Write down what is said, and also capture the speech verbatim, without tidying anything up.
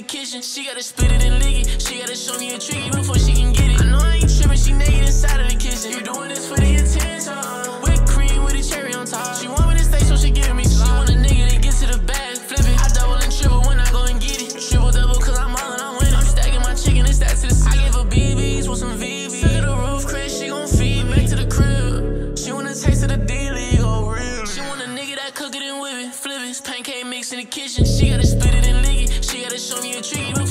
kitchen. She gotta split it and lick it. She gotta show me a tricky before she can get it. I know I ain't tripping, she naked inside of the kitchen. You doing this for the attention. Whipped cream with a cherry on top. She want me to stay, so she giving me some. She want a nigga that gets to the bag, flip it. I double and triple when I go and get it. Triple double cause I'm all and I'm winning. I'm stacking my chicken, it's that to the ceiling. I give her B Bs with some V Vs. Look at the roof, Chris, she gon' feed me. Back to the crib. She want a taste of the daily, go real. She want a nigga that cook it and whip it, flip it. Pancake mix in the kitchen. She gotta split it and lick it. She gotta show me a tricky